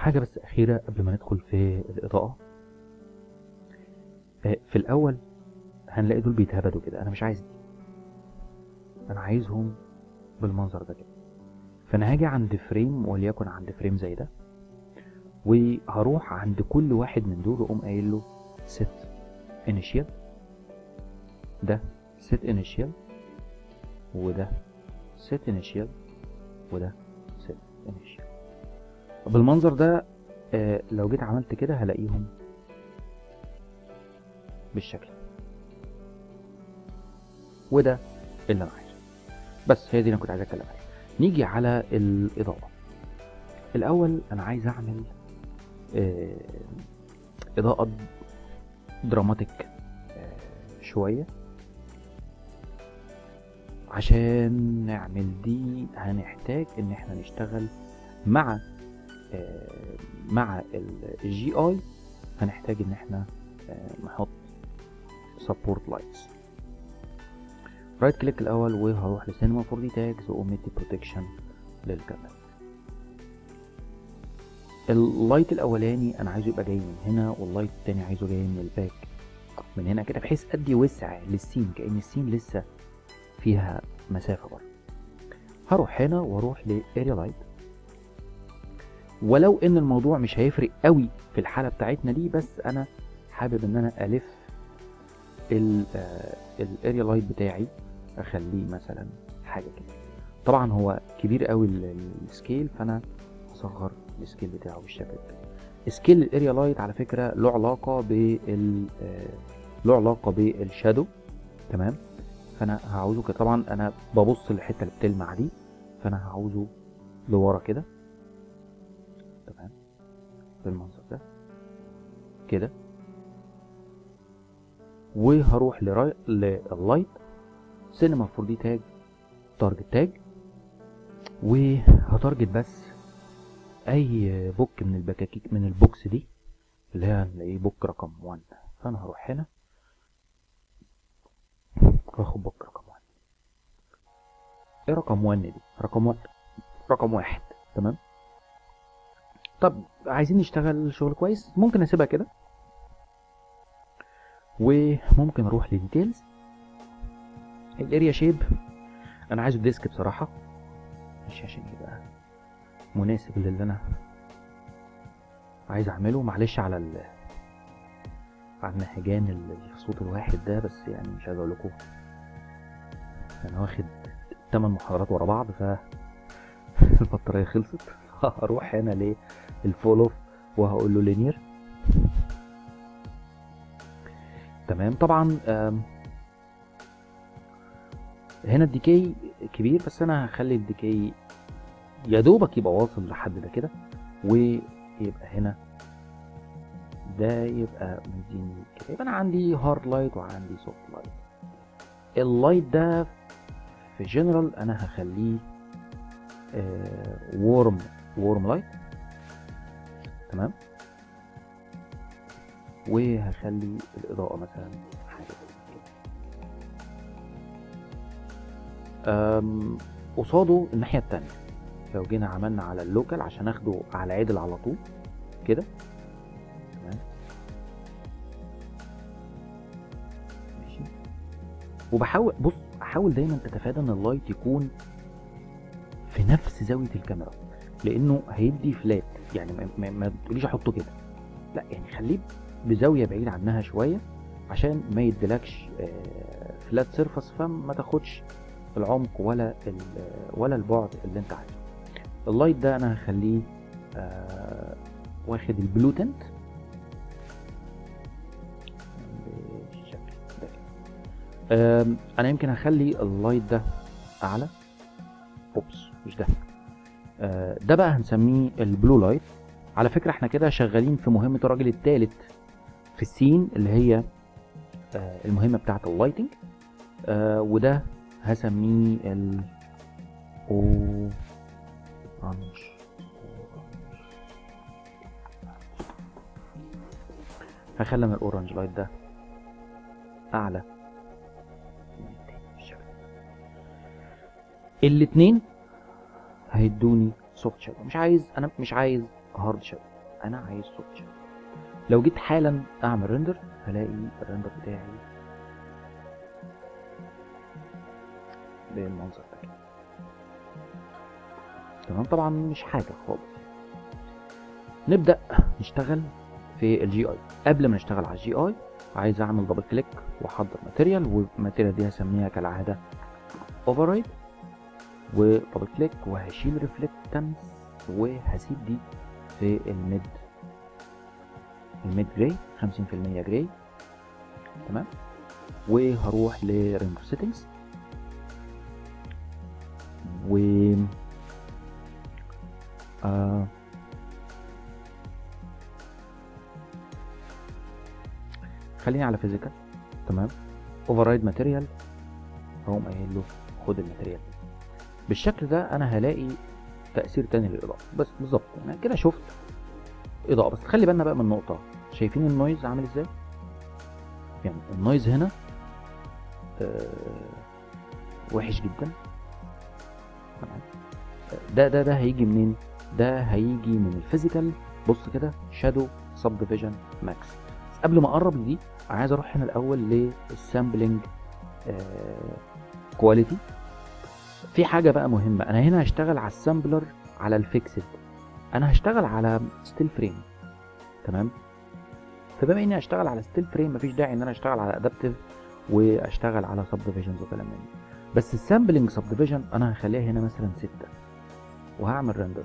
حاجة بس أخيرة قبل ما ندخل في الإضاءة. في الأول هنلاقي دول بيتهبدوا كده، أنا مش عايز دي، أنا عايزهم بالمنظر ده كده. فأنا هاجي عند فريم، وليكن عند فريم زي ده، وهروح عند كل واحد من دول وأقوم قايل له set initial، ده set initial، وده set initial، وده set initial. بالمنظر ده لو جيت عملت كده هلاقيهم بالشكل، وده اللي انا عايزه. بس هي دي اللي انا كنت عايز اتكلم عليها. نيجي على الاضاءه. الاول انا عايز اعمل اضاءه دراماتيك شويه. عشان نعمل دي هنحتاج ان احنا نشتغل مع الجي اي. هنحتاج ان احنا نحط سبورت لايتس. رايت كليك الاول وهروح لسينما 4 دي تاجز واقوم مدي بروتكشن للكاميرا. اللايت الاولاني انا عايزه يبقى جاي من هنا، واللايت التاني عايزه جاي من الباك من هنا كده، بحيث ادي وسع للسين كأن السين لسه فيها مسافة بره. هروح هنا واروح لاريا لايت، ولو ان الموضوع مش هيفرق قوي في الحالة بتاعتنا دي، بس انا حابب ان انا الف الاريا لايت بتاعي، اخليه مثلا حاجة كده. طبعا هو كبير قوي السكيل، فانا هصغر السكيل بتاعه بالشكل ده. سكيل الاريا لايت على فكرة له علاقة بالشادو، تمام. فانا هعوزه كده، طبعا انا ببص للحته اللي بتلمع دي، فانا هعوزه لورا كده، تمام، بالمنظر ده كده. وهروح لللايت سينما 4 دي تاج تارجت تاج، وهتارجت بس اي بوك من البكاكيك من البوكس دي اللي هي هنلاقيه بوك رقم 1. فانا هروح هنا واخد بوك رقم 1. ايه رقم 1 دي؟ رقم 1، تمام. طب عايزين نشتغل شغل كويس، ممكن اسيبها كده، وممكن اروح لديتيلز. الاريا شيب انا عايزه ديسك بصراحه، مش عشان يبقى مناسب للي انا عايز اعمله. معلش على النهجان الصوت الواحد ده، بس يعني مش عايز اقول لكم انا واخد 8 محاضرات ورا بعض فالبطاريه خلصت. هروح هنا للفول اوف وهقول له لينير، تمام. طبعا هنا الديكي كبير، بس انا هخلي الديكي يا دوبك يبقى واصل لحد ده كده، ويبقى هنا ده يبقى مديني كده. يبقى انا عندي هارد لايت وعندي سوفت لايت. اللايت ده في جنرال انا هخليه وورم لايت، تمام. وهخلي الاضاءه مثلا حاجه كده. قصاده الناحيه التانيه لو جينا عملنا على اللوكال عشان اخده على عدل على طول كده، تمام، ماشي. وبحاول احاول دايما تتفادى ان اللايت يكون في نفس زاويه الكاميرا، لانه هيدي فلات. يعني ما تقوليش احطه كده، لا، يعني خليه بزاويه بعيد عنها شويه عشان ما يديلكش فلات سيرفس، فما تاخدش العمق ولا البعد اللي انت عايزه. اللايت ده انا هخليه واخد البلو تنت بالشكل ده. انا يمكن هخلي اللايت ده اعلى. اوبس، مش ده. ده بقى هنسميه البلو لايت. على فكرة احنا كده شغالين في مهمة الراجل الثالث في السين، اللي هي المهمة بتاعة اللايتنج. وده هسميه اورانج. هخلي انا الاورانج لايت ده اعلى. الاتنين هيدوني سوفت شادو. انا مش عايز هارد شادو، انا عايز سوفت شادو. لو جيت حالا اعمل ريندر هلاقي الريندر بتاعي بالمنظر ده كده. تمام، طبعا مش حاجه خالص. نبدا نشتغل في الجي اي. قبل ما نشتغل على الجي اي عايز اعمل دبل كليك واحضر ماتيريال، والماتيريال دي هسميها كالعاده اوفررايد، ودبل كليك وهشيل ريفلكتنس وهسيب دي في الميد جراي 50% جراي. تمام، وهروح لريندر سيتنجز و خليني على فيزيكال. تمام، اوفررايد ماتيريال، هقوم قايل له خد الماتيريال دي. بالشكل ده انا هلاقي تأثير تاني للإضاءة. بس بالظبط انا كده شفت إضاءة. بس خلي بالنا بقى من نقطة، شايفين النويز عامل ازاي؟ يعني النويز هنا وحش جدا. تمام، ده هيجي منين؟ ده هيجي من الفيزيكال. بص كده، شادو سب ديفيجن ماكس. قبل ما اقرب لدي انا عايز اروح هنا الاول للسامبلنج كواليتي. في حاجه بقى مهمه، انا هنا هشتغل على السامبلر على الفيكسد، انا هشتغل على ستيل فريم. تمام، فبما اني هشتغل على ستيل فريم مفيش داعي ان انا اشتغل على ادابتيف واشتغل على سب ديفيجنز وكلام من ده. بس السامبلنج سب ديفيجن انا هخليها هنا مثلا 6 وهعمل ريندر.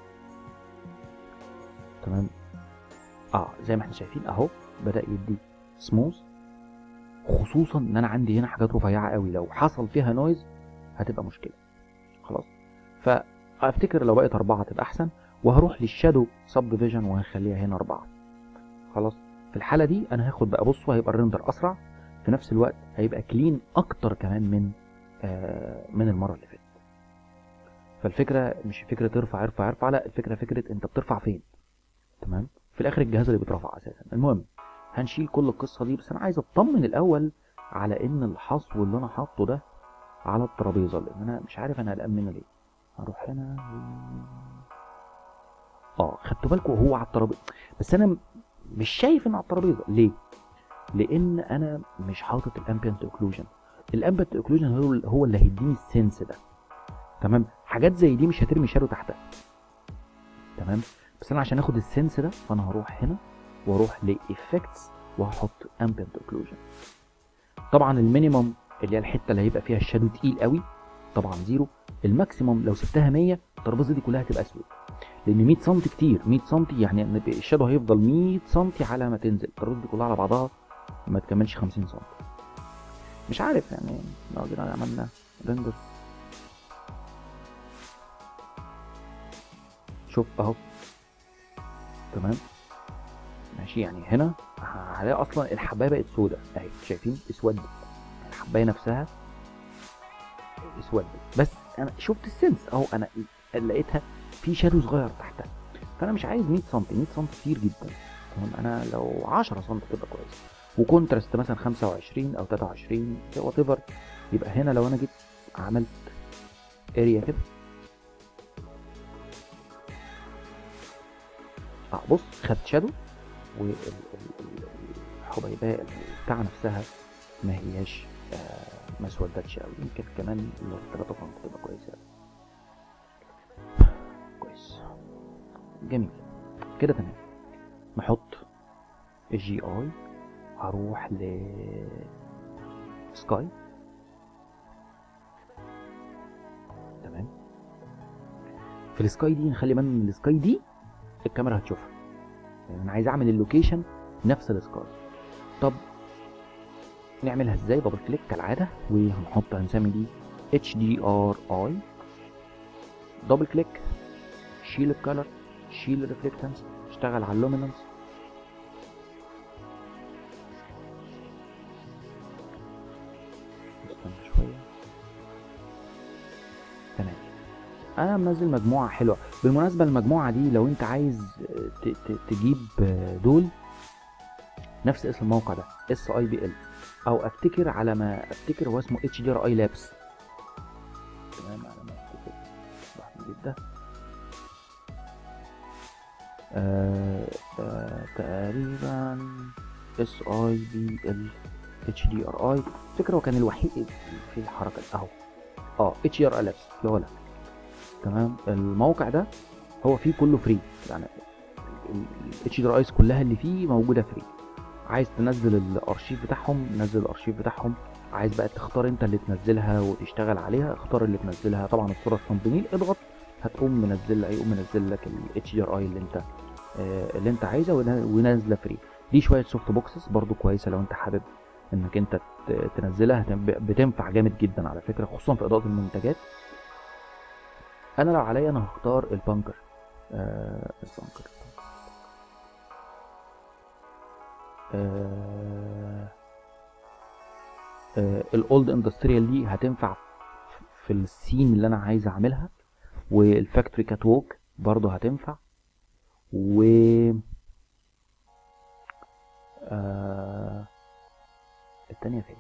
تمام، زي ما احنا شايفين اهو بدأ يدي سموث، خصوصا ان انا عندي هنا حاجات رفيعه قوي لو حصل فيها نويز هتبقى مشكله. خلاص، فافتكر لو بقت 4 تبقى احسن. وهروح للشادو سب ديفيجن وهخليها هنا 4. خلاص، في الحاله دي انا هاخد بقى، بصوا هيبقى الريندر اسرع، في نفس الوقت هيبقى كلين اكتر كمان من المره اللي فاتت. فالفكره مش فكره ارفع، لا، الفكره فكره انت بترفع فين. تمام، في الاخر الجهاز اللي بيترفع اساسا. المهم هنشيل كل القصه دي، بس انا عايز اطمن الاول على ان الحصو اللي انا حاطه ده على الترابيزه، لان انا مش عارف انا قلقان منه ليه. هروح هنا خدتوا بالكم هو على الترابيزه، بس انا مش شايف انه على الترابيزه. ليه؟ لان انا مش حاطط الامبيانت اوكلوجن. الامبيانت اوكلوجن هو اللي هيديني السنس ده. تمام، حاجات زي دي مش هترمي شادو تحتها. تمام، بس انا عشان اخد السنس ده فانا هروح هنا واروح لإفكتس وهحط امبيانت اوكلوجن. طبعا المينيمم اللي هي الحته اللي هيبقى فيها الشادو تقيل قوي طبعا 0. الماكسيمم لو سبتها 100 الترابيزه دي كلها هتبقى اسود، لان 100 سم كتير. 100 سم يعني ان الشادو هيفضل 100 سم على ما تنزل الترابيزه دي كلها على بعضها ما تكملش 50 سم. مش عارف يعني لو جينا عملنا ريندر، شوف اهو. تمام، ماشي، يعني هنا هلاقي اصلا الحبايه بقت سودة اهي، شايفين؟ اسودت الحبايه نفسها، اسودت. بس انا شفت السنس اهو، انا لقيتها في شادو صغير تحتها. فانا مش عايز 100 سم، 100 سم كتير جدا. تمام، انا لو 10 سم تبقى كويس، وكونتراست مثلا 25 او 23 وات ايفر. يبقى هنا لو انا جيت عملت اريا كده، بص خدت شادو، والحبيبات بتاع نفسها ما هياش ما اسودتش قوي. يمكن كمان لو 3 سم تبقى كويسه. كويس، جميل كده. تمام، نحط الجي اي. هروح ل سكاي. تمام، في السكاي دي نخلي بالنا ان السكاي دي الكاميرا هتشوفها، يعني انا عايز اعمل اللوكيشن نفس السكاي. طب نعملها ازاي؟ دبل كليك كالعاده وهنحط، هنسمي دي HDRI. دبل كليك، شيل الكالر، شيل الريفلكتنس، اشتغل على اللومينانس. استنى شويه. تمام، انا منزل مجموعه حلوه بالمناسبه. المجموعه دي لو انت عايز تجيب دول نفس اسم الموقع ده SIBL، او افتكر على ما افتكر هو اسمه HDRI Labs. تمام، على ما افتكر نجيب ده. تقريبا SIBL HDRI. فكرة هو كان الوحيد في الحركة اهو HDRI اللي هو ده. تمام. الموقع ده هو فيه كله فري، يعني ال HDRIs كلها اللي فيه موجودة فري. عايز تنزل الارشيف بتاعهم نزل الارشيف بتاعهم، عايز بقى تختار انت اللي تنزلها وتشتغل عليها اختار اللي تنزلها. طبعا الصورة الثامبنيل اضغط هتقوم منزل لك ال HDRI اللي انت عايزها ونازله فري. دي شويه سوفت بوكسز برضو كويسه لو انت حابب انك انت تنزلها، بتنفع جامد جدا على فكره، خصوصا في اضاءه المنتجات. انا لو عليا انا هختار البانكر. البانكر الاولد اندستريال دي هتنفع في السين اللي انا عايز اعملها، والفاكتوري كات ووك برضو هتنفع، و التانية فين؟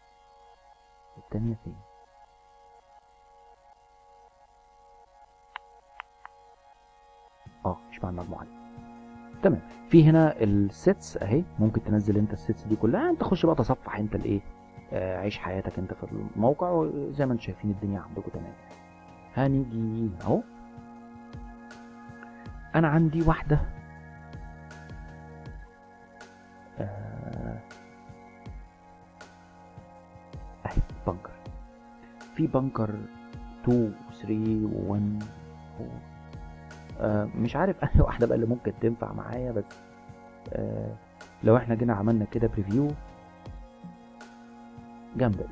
مش مع المجموعة دي. تمام. في هنا السيتس اهي، ممكن تنزل انت السيتس دي كلها، انت خش بقى تصفح انت الايه، عيش حياتك انت في الموقع، وزي ما انتم شايفين الدنيا عندكم تمام. هنيجي اهو، انا عندي واحدة اهي بانكر، في بانكر 2 و 3 و 1 مش عارف انهي واحدة بقى اللي ممكن تنفع معايا، بس لو احنا جينا عملنا كده بريفيو جامدة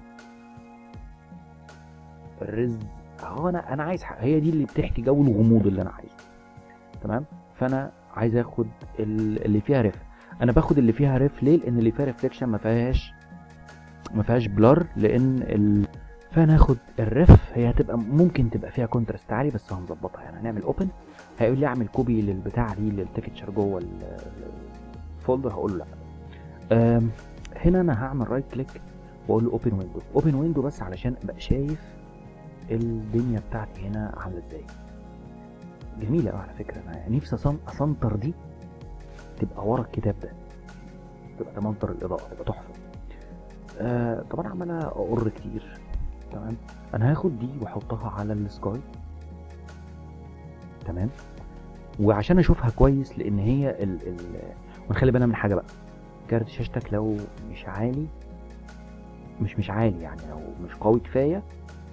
الرز اهو. انا عايز هي دي اللي بتحكي جو الغموض اللي انا عايزه. تمام. فانا عايز اخد اللي فيها ريف. انا باخد اللي فيها ريف ليه؟ لان اللي فيها ريفليكشن ما فيهاش بلر، لان فانا هاخد الريف. هي هتبقى ممكن تبقى فيها كونتراست عالي، بس هنظبطها. يعني هنعمل اوبن، هيقول لي اعمل كوبي للبتاع دي للتكتشر جوه الفولدر، هقول له لا. هنا انا هعمل رايت كليك واقول له اوبن ويندو بس علشان ابقى شايف الدنيا بتاعتي هنا عامله ازاي. جميله قوي على فكره. انا يعني نفسي اسنتر دي تبقى ورا الكتاب ده، تبقى ده مصدر الاضاءه، تبقى تحفه. طبعا عماله اقر كتير. تمام. انا هاخد دي واحطها على السكاي. تمام. وعشان اشوفها كويس، لان هي ونخلي بالنا من حاجه بقى، كارت شاشتك لو مش عالي مش عالي، يعني لو مش قوي كفايه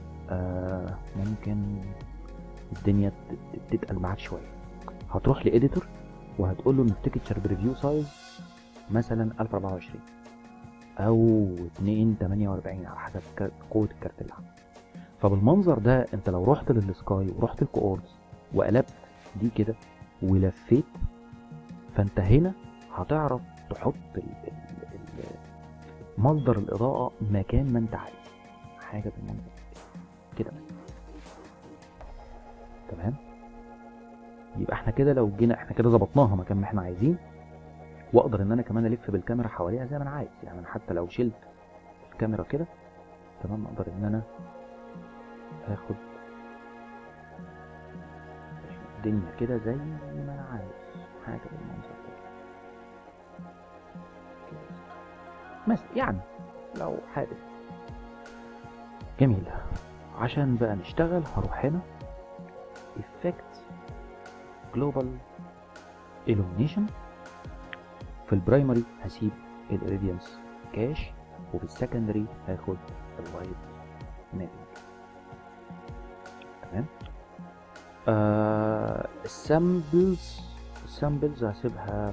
ممكن الدنيا تتقل معاك شويه. هتروح لإديتور وهتقول له ان التكتشر بريفيو سايز مثلا 1024 او 248 على حسب قوه الكارت اللي عندك. فبالمنظر ده انت لو رحت للسكاي ورحت الكوردز وقلبت دي كده ولفيت، فانت هنا هتعرف تحط مصدر الاضاءه مكان ما انت عايز، حاجه بالمنظر كده بس. تمام. يبقى احنا كده لو جينا احنا كده ظبطناها مكان ما احنا عايزين، واقدر ان انا كمان الف بالكاميرا حواليها زي ما انا عايز. يعني انا حتى لو شلت الكاميرا كده تمام، اقدر ان انا اخد الدنيا كده زي ما انا عايز، حاجه بالمنظر ده مثلا، يعني لو حابب. جميل. عشان بقى نشتغل هروح هنا Effect Global Illumination. في البرايمري هسيب الإيريديانس كاش، وفي السكندري هاخد اللايت مابينج. تمام. السامبلز هسيبها،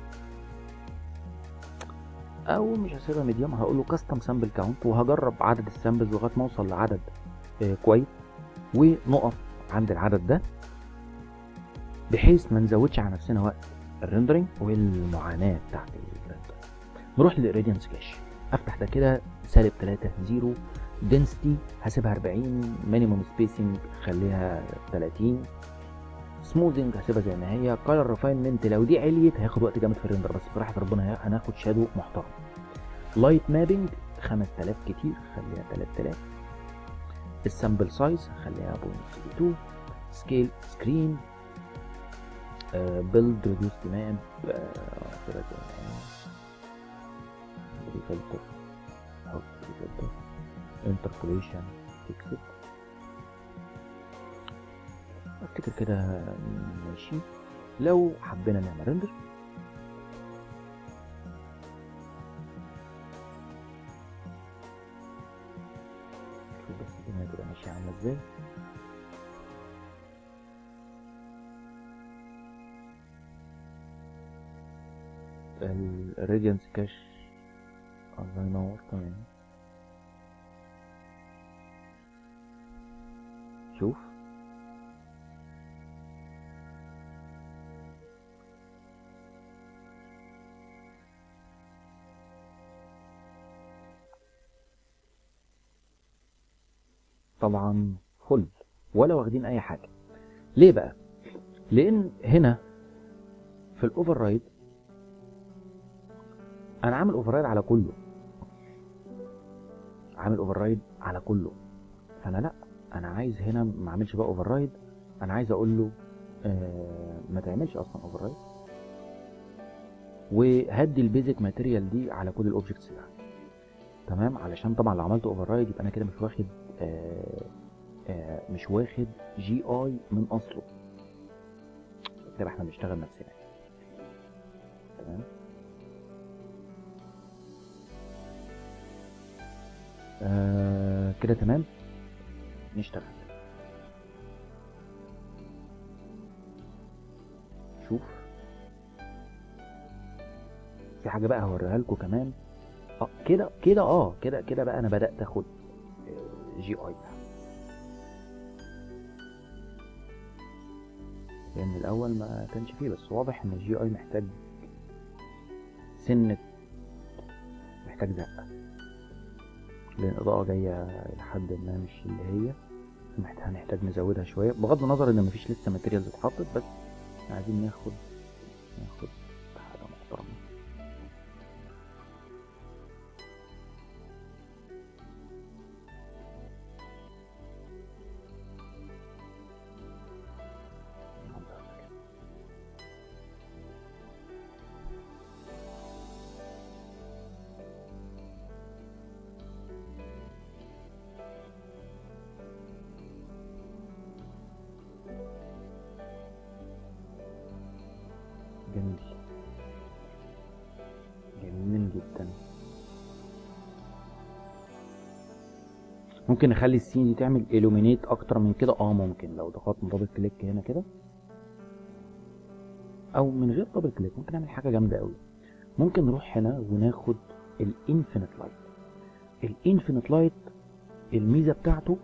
او مش هسيبها ميديوم، هقول له كاستم سامبل كاونت، وهجرب عدد السامبلز لغايه ما اوصل لعدد كويس، ونقف عند العدد ده بحيث ما نزودش على نفسنا وقت الريندرنج والمعاناه بتاعت الريندر. نروح للإيريديانس كاش، افتح ده كده -3 0 دنسيتي هسيبها 40، مينيموم سبيسنج خليها 30، سموذنج هسيبها زي ما هي، كلر ريفاينمنت لو دي عليت هياخد وقت جامد في الريندر، بس براحه ربنا هناخد شادو محترم. لايت مابينج 5000 كتير خليها 3000. السامبل سايز هخليها 0.2. سكيل سكرين بيلد ريديوس ماب، فلتر او فلتر انتربوليشن اكسبت. افتكر كده ماشي. لو حبينا نعمل ريندر شوف بس الدنيا تبقى ماشيه عامله ازاي. الراديانس كاش الله ينور تمام. شوف طبعا فل ولا واخدين اي حاجه. ليه بقى؟ لان هنا في الاوفر رايد انا عامل اوفر رايد على كله، عامل اوفر رايد على كله. فانا لا، انا عايز هنا ما اعملش بقى اوفر رايد، انا عايز اقول له ما تعملش اصلا اوفر رايد، وهدي البيزك ماتيريال دي على كل الاوبجكتس يعني. تمام، علشان طبعا لو عملت اوفر رايد يبقى انا كده مش واخد جي اي من اصله، كده احنا بنشتغل نفسنا. تمام. كده تمام، نشتغل. شوف في حاجه بقى هوريها لكم كمان. كده كده بقى انا بدات اخد جي اي، لان الاول ما كانش فيه، بس واضح ان الجي اي محتاج سنه، محتاج زقه، لان الاضاءه جايه لحد ما مش اللي هي هنحتاج نزودها شويه، بغض النظر ان مفيش لسه ماتيريالز اتحطت، بس عايزين ناخد حاجه محترمه. جميل، جميل جدا. ممكن نخلي السين دي تعمل الومينيت اكتر من كده، ممكن لو ضغطنا دبل كليك هنا كده، او من غير دبل كليك ممكن نعمل حاجه جامده قوي. ممكن نروح هنا وناخد الانفينيت لايت. الانفينيت لايت الميزه بتاعته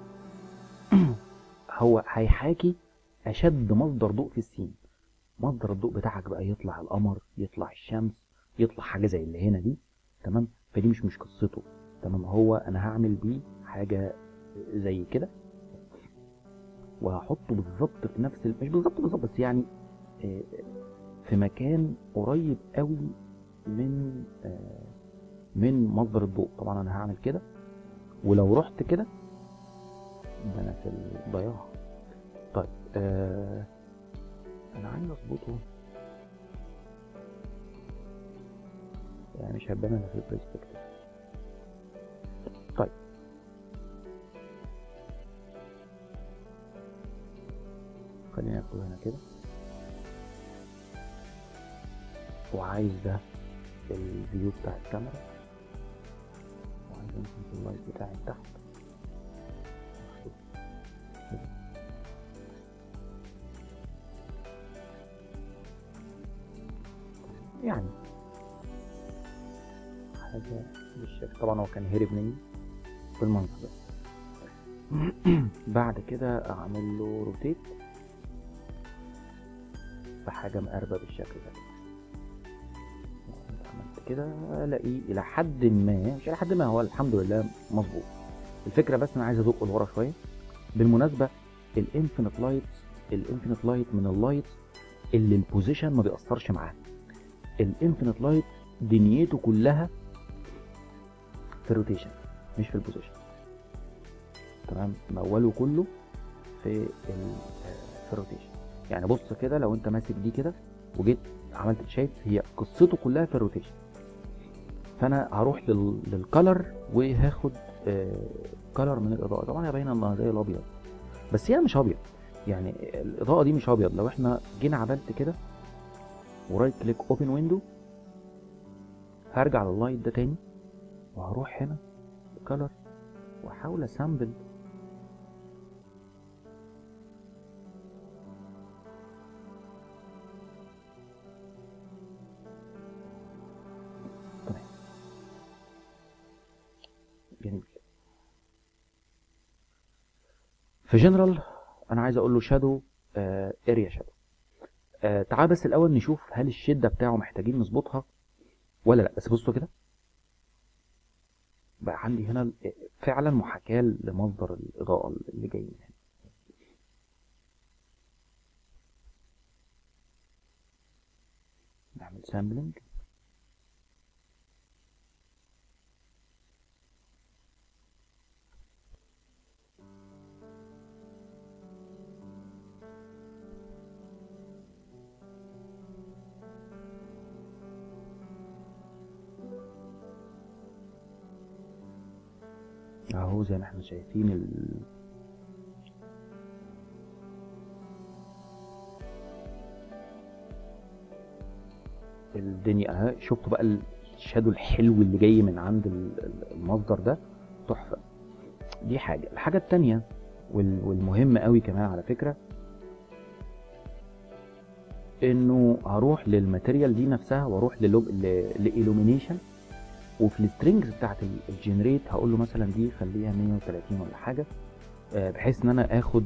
هو هيحاكي اشد مصدر ضوء في السين. مصدر الضوء بتاعك بقى يطلع القمر، يطلع الشمس، يطلع حاجه زي اللي هنا دي. تمام، فدي مش قصته. تمام، هو انا هعمل بيه حاجه زي كده، وهحطه بالظبط في نفس مش بالظبط بس يعني في مكان قريب قوي من مصدر الضوء. طبعا انا هعمل كده، ولو رحت كده ده انا في الضياع. طيب انا عايز اظبطه يعني مش هبان انا في البرسبكتيف. طيب خلينا ناخده هنا كده، وعايز ده الفيو بتاع الكاميرا، وعايز امسك اللايت بتاعي تحت يعني حاجة بالشكل. طبعا هو كان هرب مني بالمنظر ده. بعد كده اعمل له روتيت بحاجة مقربة بالشكل ده. عملت كده الاقيه الى حد ما، مش الى حد ما، هو الحمد لله مظبوط. الفكرة بس انا عايز ادق لورا شوية. بالمناسبة الانفينيت لايت من اللايت اللي البوزيشن ما بيأثرش معاه. الانفينيت لايت دنيته كلها في الروتيشن مش في البوزيشن. تمام، موله كله في الروتيشن. يعني بص كده، لو انت ماسك دي كده وجيت عملت، شايف هي قصته كلها في الروتيشن. فانا هروح للكالر وهاخد كالر من الاضاءه. طبعا هي باينه انها زي الابيض، بس هي مش ابيض، يعني الاضاءه دي مش ابيض. لو احنا جينا عملت كده ورايت كليك اوبن ويندو، هرجع لللايت ده تاني وهروح هنا كالر واحاول اسامبل تمام. جميل. في جنرال انا عايز اقول له شادو اريا شادو. تعال بس الاول نشوف هل الشده بتاعه محتاجين نظبطها ولا لا. بس بصوا كده بقى عندي هنا فعلا محاكاه لمصدر الاضاءه اللي جاي من هنا. نعمل سامبلنج. اهو زي ما احنا شايفين الدنيا اهي. شفتوا بقى الشادو الحلو اللي جاي من عند المصدر ده، تحفه. دي حاجه. الحاجه التانيه والمهم قوي كمان على فكره، انه هروح للماتيريال دي نفسها واروح لإلومينيشن، وفي السترينجز بتاعت الجنريت هقول له مثلا دي خليها 130 ولا حاجه، بحيث ان انا اخد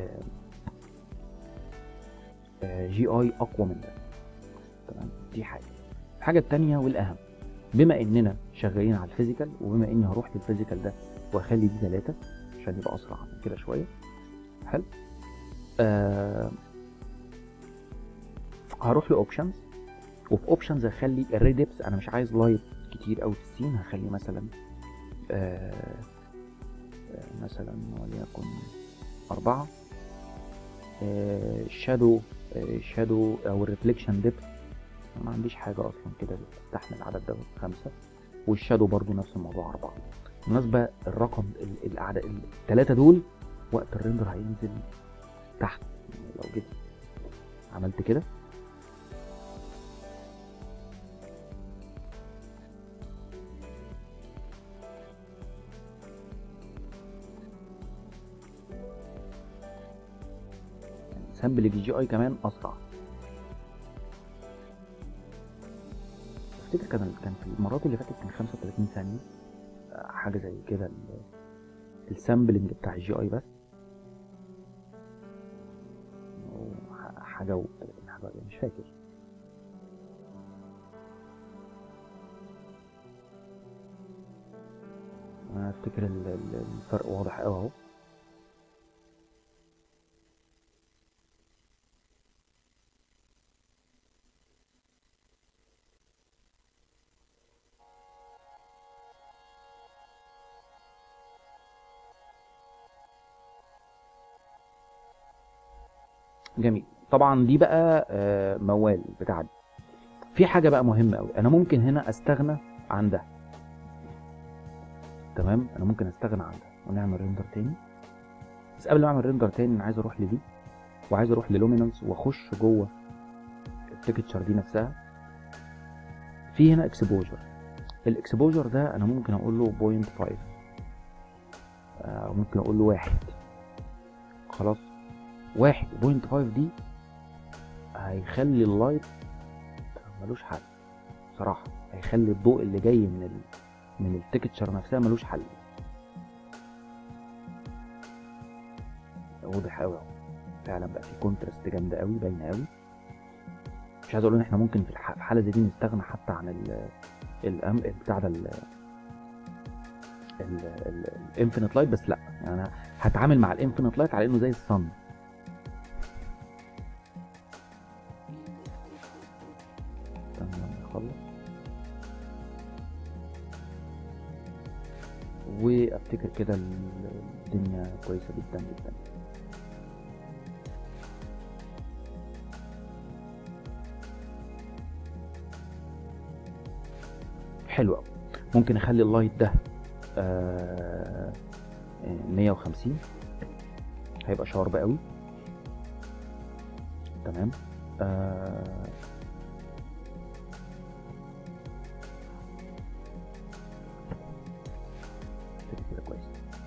جي اي اقوى من ده. تمام. دي حاجه. الحاجه التانيه والاهم، بما اننا شغالين على الفيزيكال، وبما اني هروح للفيزيكال ده واخلي دي 3 عشان يبقى اسرع من كده شويه. حلو. هروح لاوبشنز، وفي اوبشنز هخلي الريدبس، انا مش عايز لايت كتير قوي في السين، هخلي مثلا مثلا وليكن 4. شادو او الريفليكشن ديبث ما عنديش حاجه اصلا كده تستحمل العدد ده 5. والشادو برضو نفس الموضوع 4. بالمناسبه الرقم الاعداد الثلاثه دول وقت الريندر هينزل تحت. لو جيت عملت كده سامبل الجي اي كمان اسرع. افتكر كان في المرات اللي فاتت كان 35 ثانيه حاجه زي كده السامبلنج بتاع الجي اي بس، حاجه و30 حاجه مش فاكر. انا افتكر الفرق واضح قوي اهو. جميل. طبعا دي بقى موال بتاع دي. في حاجه بقى مهمه قوي، انا ممكن هنا استغنى عن ده. تمام. انا ممكن استغنى عن ده ونعمل ريندر تاني. بس قبل ما اعمل ريندر تاني انا عايز اروح لدي، وعايز اروح للومينانس واخش جوه التكتشر دي نفسها. في هنا اكسبوجر. الاكسبوجر ده انا ممكن اقول له 0.5، ممكن اقول له 1. خلاص 1 0.5 دي هيخلي اللايت ملوش حل صراحه. هيخلي الضوء اللي جاي من التكتشر نفسها ملوش حل. واضح قوي اهو، فعلا بقى في كونتراست جامده قوي، باينه قوي. مش عايز اقول ان احنا ممكن في الحاله زي دي نستغنى حتى عن بتاع ده الانفينيت لايت، بس لا، يعني انا هتعامل مع الانفينيت لايت على انه زي الصن. نخلص وافتكر كده الدنيا كويسه جدا جدا. حلو قوي. ممكن اخلي اللايت ده 150 هيبقى شارب قوي. تمام. كده كويس.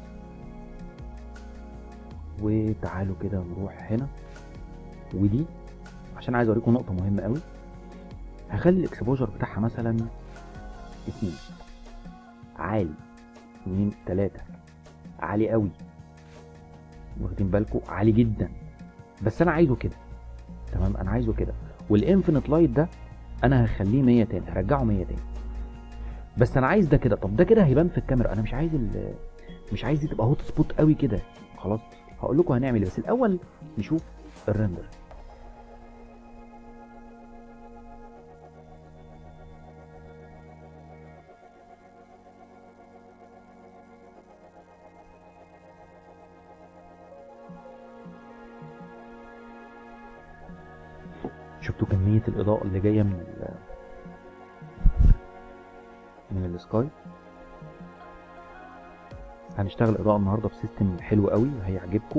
وتعالوا كده نروح هنا، ودي عشان عايز اوريكم نقطة مهمة قوي. هخلي الاكسبوجر بتاعها مثلا 2 عالي، 2 3 عالي قوي، واخدين بالكم؟ عالي جدا، بس انا عايزه كده. تمام، انا عايزه كده. والانفينيت لايت ده انا هخليه 100 تاني، هرجعه 100 تاني، بس انا عايز ده كده. طب ده كده هيبان في الكاميرا، انا مش عايز دي تبقى هوت سبوت قوي كده. خلاص هقول لكم هنعمل ايه، بس الاول نشوف الريندر. شفتوا كمية الإضاءة اللي جاية من السكاي؟ هنشتغل إضاءة النهاردة بسيستم حلو قوي هيعجبكم،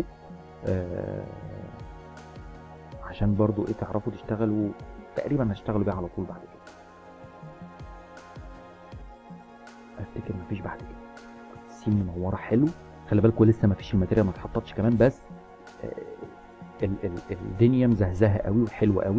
عشان برضو تعرفوا تشتغلوا. تقريبا هشتغلوا بيها على طول بعد كده. افتكر مفيش بعد كده. السين منورة حلو، خلي بالكم لسه مفيش الماتيريال ما اتحطتش كمان، بس الدنيا مزهزهه قوي وحلوه قوي.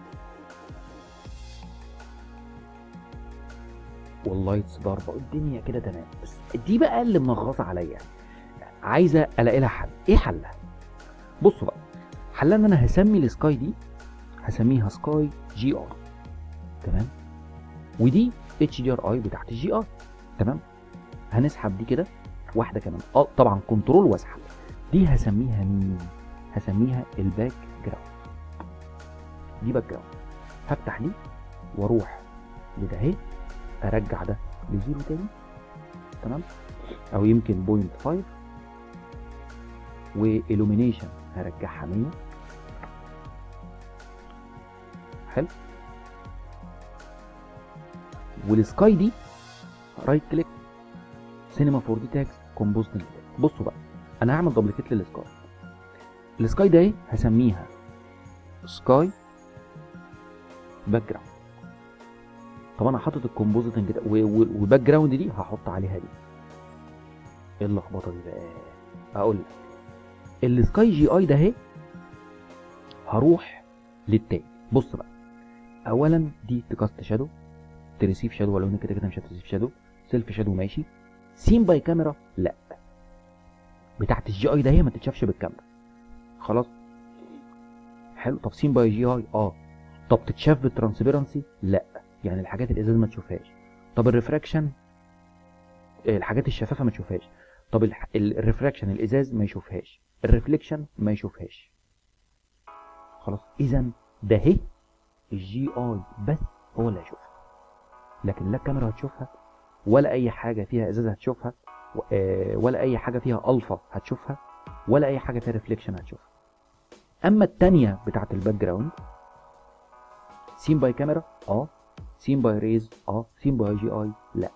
واللايتس ضاربه الدنيا كده تمام، بس دي بقى اللي منغصه عليا، عايزه الاقي لها حل. ايه حلها؟ بصوا بقى، حلها ان انا هسمي السكاي دي، هسميها سكاي جي ار. تمام، ودي اتش دي ار اي بتاعت الجي ار. تمام، هنسحب دي كده واحده كمان، طبعا كنترول واسحب. دي هسميها مين؟ هسميها الباك جراوند. دي باك جراوند. هفتح دي واروح لده اهي، ارجع ده لزيرو تاني. تمام، او يمكن 0.5، والومينيشن هرجعها 100. حلو. والسكاي دي رايت كليك، سينما 4 دي تاجز، كومبوزنج. بصوا بقى، انا هعمل دبل كليك للسكاي. السكاي ده ايه؟ هسميها سكاي باك جراوند. طب انا حاطط الكومبوزيتنج ده والباك جراوند دي هحط عليها دي. ايه اللخبطه دي بقى؟ اقول لك، السكاي جي اي ده اهي، هروح للتاني. بص بقى، اولا دي تكاست شادو، تريسيف شادو، ولو ان كده كده مش هتريسيف شادو. سيلف شادو ماشي، سين باي كاميرا لا، بتاعت الجي اي ده هي ما تتشافش بالكاميرا. خلاص حلو. طب سين باي جي اي طب تتشاف بالترانسبيرنسي؟ لا، يعني الحاجات الازاز ما تشوفهاش. طب الريفراكشن، الحاجات الشفافه ما تشوفهاش. طب الريفراكشن الازاز ما يشوفهاش، الريفليكشن ما يشوفهاش. خلاص، اذا ده هي الجي اي بس هو اللي هيشوفها، لكن لا الكاميرا هتشوفها، ولا اي حاجه فيها ازاز هتشوفها، ولا اي حاجه فيها الفا هتشوفها، ولا اي حاجه فيها ريفليكشن هتشوفها. اما الثانيه بتاعت الباك جراوند، سين باي كاميرا سين باي ريز سين باي جي اي لا،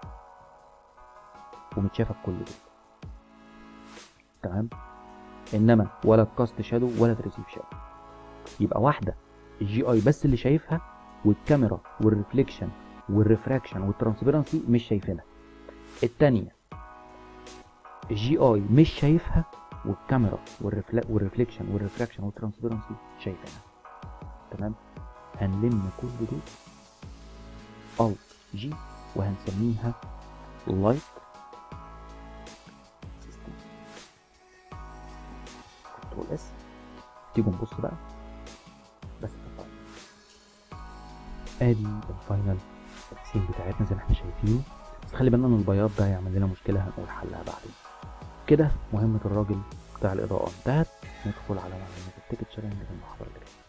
ومتشافه بكل دول. تمام، انما ولا الكاست شادو ولا تريسيف شادو. يبقى واحده الجي اي بس اللي شايفها، والكاميرا والريفليكشن والريفراكشن والترانسبيرنسي مش شايفينها. الثانيه الجي اي مش شايفها، والكاميرا والريفليكشن والريفراكشن والترانسبيرنسي شايفينها. تمام، هنلم كل دول الت جي وهنسميها لايت سيستم. كنترول اس. تيجوا نبص بقى، بس ادي الفاينل سين بتاعتنا زي ما احنا شايفين. بس خلي بالنا ان البياض ده هيعمل لنا مشكله، هنقول حلها بعدين. كده مهمه الراجل بتاع الاضاءه انتهت. ندخل على معلومات التيكت شالنج في المحاضره اللي جايه.